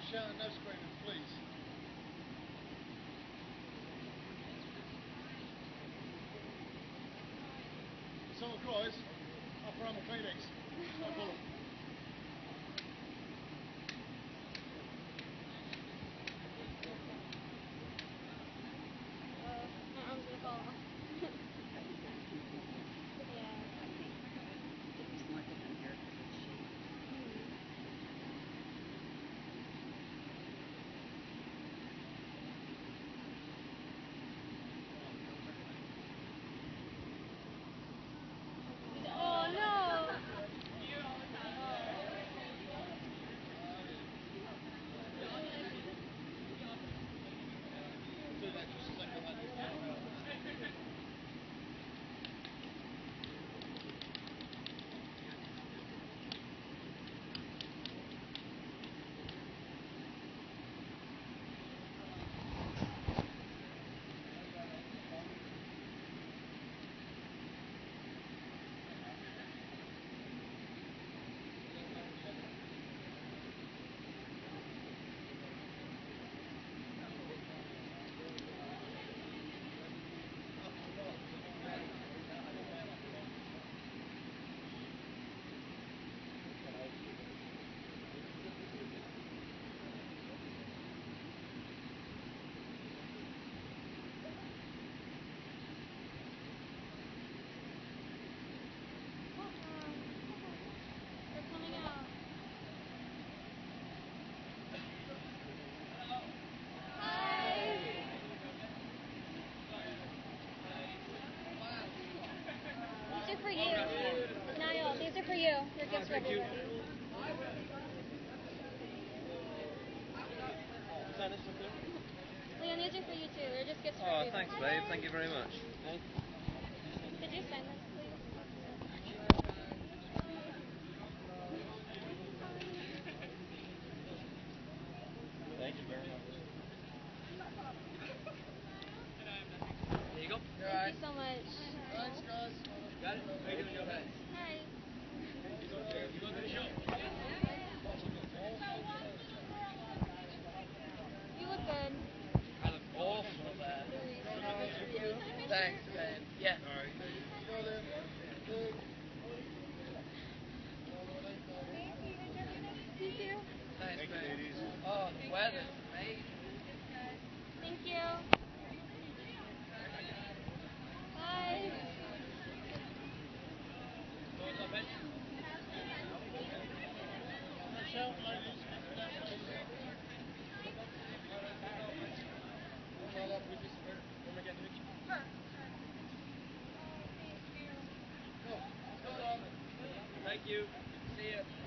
shouting, no screaming, please. If someone cries, upper arm Kleenex. No problem. My arm's gonna fall off. For you. Niall, these are for you. Your gifts for everybody. Leon, these are for you too. They're just gifts for everybody. Oh, thanks, babe. Thank you very much. Could you sign this, please? Thank you very much. There you go. Thank you so much. Thanks, guys. Got it? How you doing, Joe? Hi. You going to the show? You look good. I look awful there. Thanks, babe. Yeah. All right. Go then. Good. Thank you. Thanks, babe. Oh, the weather's amazing. Thank you. Bye. Michelle, ladies, down, please. Thank you. See you.